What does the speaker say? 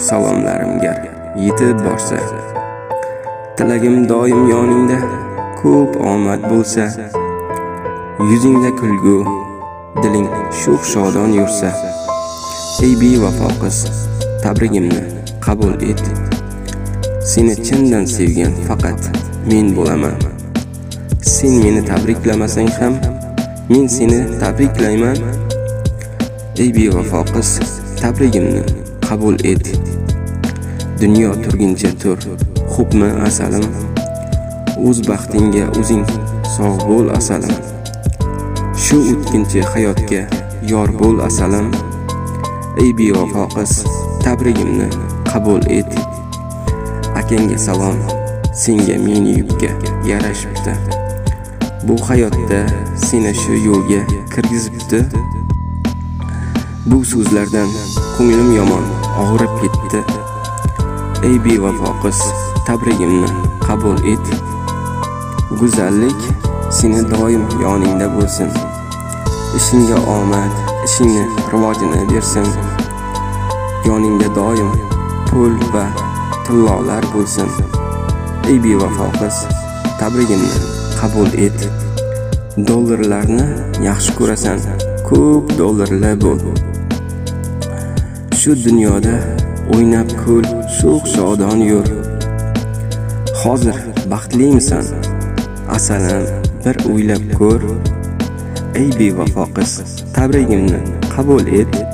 salomlarimga yetib borsa, tilagim doim yoningda ko'p omad bo'lsa, yuzingda kulgu, diling sho'x-shodon yursa, ey bevafo qiz, tabrigimni qabul et. Seni chindan sevgan faqat men bo'laman. Sen meni tabriklamasang ham, men seni tabriklayman. Ey bevafo qiz, tabrigimni qabul et. Dunyo turguncha tur, xo'pmi asalim? O'z baxtingga o'zing sog' bo'l asalim. Shu o'tkinchi hayotga yor bo'l asalim. Ey bevafo qiz, tabrigimni qabul et. Akangga salom, senga meni yubka yarashibdi. Bu hayotda seni shu yo'lga kirgizibdi. Bu so'zlardan ko'nglim yomon og'rib ketdi. Ey bevafo qiz, tabrigimni qabul et. Go'zallik seni doim yoningda bo'lsin. Ishingga omad, ishingni rivojini bersin. Yoningda doim pul va tillolar bo'lsin. Ey bevafo qiz, tabrigimni qabul et. Dollarlarni yaxshi ko'rasan, ko'p dollarlar bo'l. Shu dunyoda o'ynab kul, sho'x-shodon yur. Hozir baxtlimisan? Asalim, bir o'ylab ko'r. Ey bevafo qiz, tabrigimni qabul et.